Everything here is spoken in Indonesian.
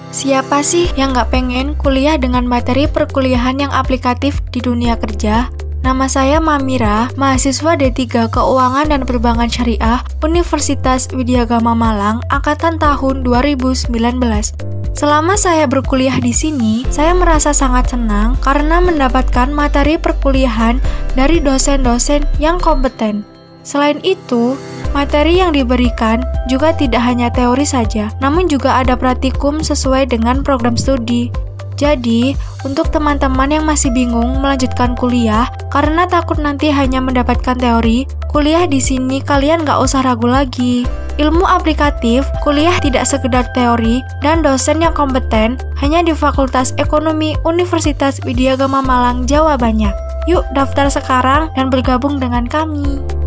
Siapa sih yang nggak pengen kuliah dengan materi perkuliahan yang aplikatif di dunia kerja? Nama saya Mamira, mahasiswa D3 Keuangan dan Perbankan Syariah, Universitas Widyagama Malang, angkatan tahun 2019. Selama saya berkuliah di sini, saya merasa sangat senang karena mendapatkan materi perkuliahan dari dosen-dosen yang kompeten. Selain itu, materi yang diberikan juga tidak hanya teori saja, namun juga ada praktikum sesuai dengan program studi. Jadi, untuk teman-teman yang masih bingung melanjutkan kuliah karena takut nanti hanya mendapatkan teori, kuliah di sini kalian nggak usah ragu lagi. Ilmu aplikatif, kuliah tidak sekedar teori, dan dosen yang kompeten hanya di Fakultas Ekonomi Universitas Widyagama Malang, Jawa banyak. Yuk daftar sekarang dan bergabung dengan kami.